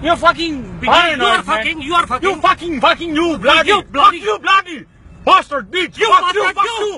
You're fucking You are paranoid, fucking. man. You are fucking. You fucking you bloody. You bloody. Fuck you bloody. Bastard bitch. You Fuck you. bastard, Fuck you. you.